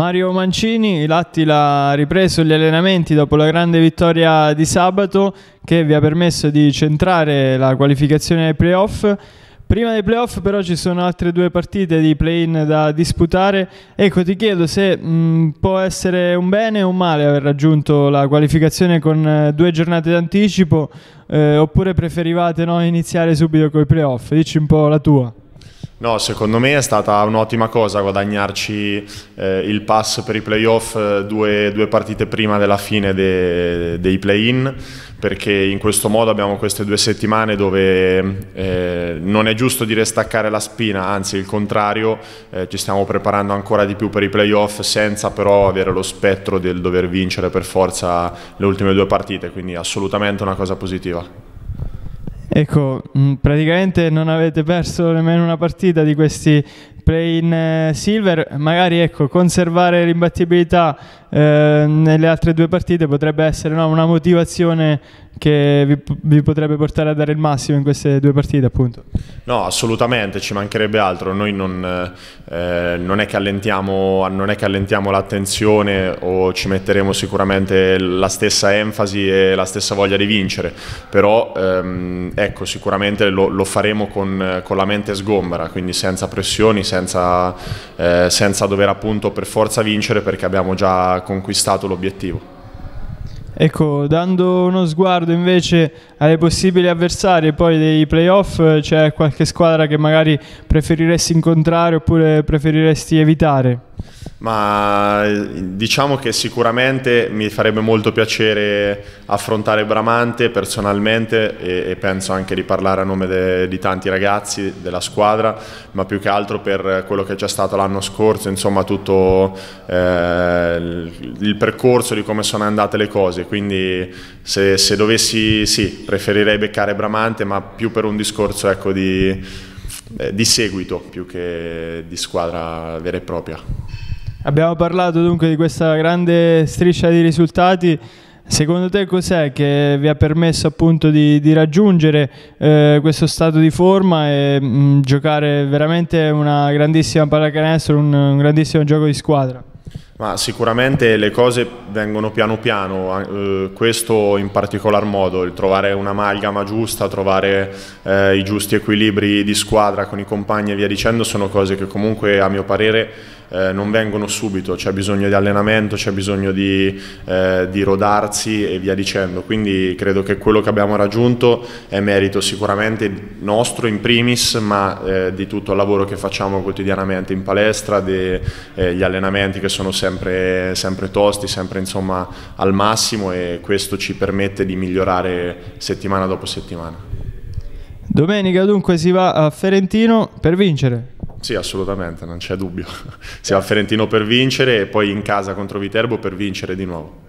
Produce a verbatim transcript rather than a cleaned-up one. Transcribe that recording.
Mario Mancini, l'Attila ha ripreso gli allenamenti dopo la grande vittoria di sabato che vi ha permesso di centrare la qualificazione ai playoff. Prima dei playoff però ci sono altre due partite di play-in da disputare. Ecco, ti chiedo se mh, può essere un bene o un male aver raggiunto la qualificazione con eh, due giornate d'anticipo, eh, oppure preferivate no, iniziare subito con i playoff? Dici un po' la tua. No, secondo me è stata un'ottima cosa guadagnarci eh, il pass per i playoff eh, due, due partite prima della fine de, dei play-in, perché in questo modo abbiamo queste due settimane dove eh, non è giusto dire staccare la spina, anzi il contrario, eh, ci stiamo preparando ancora di più per i playoff senza però avere lo spettro del dover vincere per forza le ultime due partite, quindi assolutamente una cosa positiva. Ecco, praticamente non avete perso nemmeno una partita di questi play-in silver, magari ecco, conservare l'imbattibilità eh, nelle altre due partite potrebbe essere no, una motivazione che vi, vi potrebbe portare a dare il massimo in queste due partite, appunto. No, assolutamente, ci mancherebbe altro. Noi non, eh, non è che allentiamo, non è che allentiamo l'attenzione o ci metteremo sicuramente la stessa enfasi e la stessa voglia di vincere, però ehm, ecco, sicuramente lo, lo faremo con, con la mente sgombera, quindi senza pressioni, senza, eh, senza dover appunto per forza vincere, perché abbiamo già conquistato l'obiettivo. Ecco, dando uno sguardo invece alle possibili avversarie poi dei playoff, c'è qualche squadra che magari preferiresti incontrare oppure preferiresti evitare? Ma diciamo che sicuramente mi farebbe molto piacere affrontare Bramante personalmente e, e penso anche di parlare a nome de, di tanti ragazzi della squadra, ma più che altro per quello che c'è stato l'anno scorso, insomma tutto eh, il, il percorso di come sono andate le cose, quindi se, se dovessi, sì, preferirei beccare Bramante, ma più per un discorso ecco, di, eh, di seguito più che di squadra vera e propria. Abbiamo parlato dunque di questa grande striscia di risultati. Secondo te cos'è che vi ha permesso appunto di, di raggiungere eh, questo stato di forma e mh, giocare veramente una grandissima pallacanestro, un, un grandissimo gioco di squadra? Ma sicuramente le cose vengono piano piano, eh, questo in particolar modo, il trovare un'amalgama giusta, trovare eh, i giusti equilibri di squadra con i compagni e via dicendo, sono cose che comunque a mio parere eh, non vengono subito, c'è bisogno di allenamento, c'è bisogno di, eh, di rodarsi e via dicendo, quindi credo che quello che abbiamo raggiunto è merito sicuramente nostro in primis, ma eh, di tutto il lavoro che facciamo quotidianamente in palestra, degli eh, allenamenti che sono sempre, sempre tosti, sempre insomma al massimo, e questo ci permette di migliorare settimana dopo settimana. Domenica dunque si va a Ferentino per vincere? Sì, assolutamente, non c'è dubbio. Si va a Ferentino per vincere e poi in casa contro Viterbo per vincere di nuovo.